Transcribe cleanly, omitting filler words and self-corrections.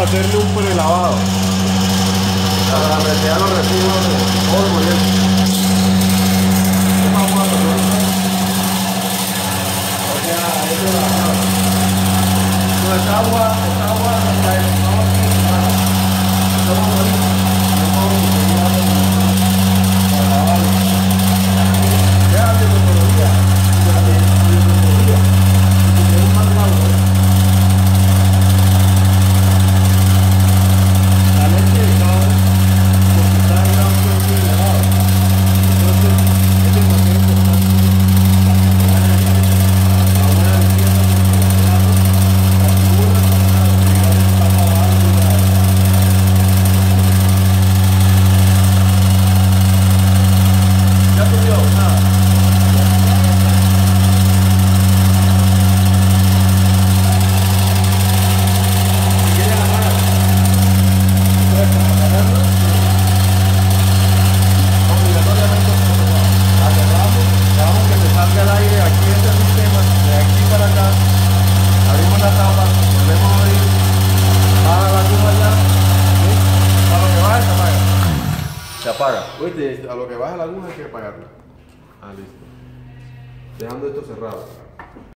a hacerle un prelavado para retirar los residuos de polvo y eso. ¿Qué más vamos a hacer? O sea, eso es la agua. No, esta agua no está en nada. Estamos ahí. Se apaga. Oye, a lo que baja la aguja hay que apagarla. Ah, listo. Dejando esto cerrado.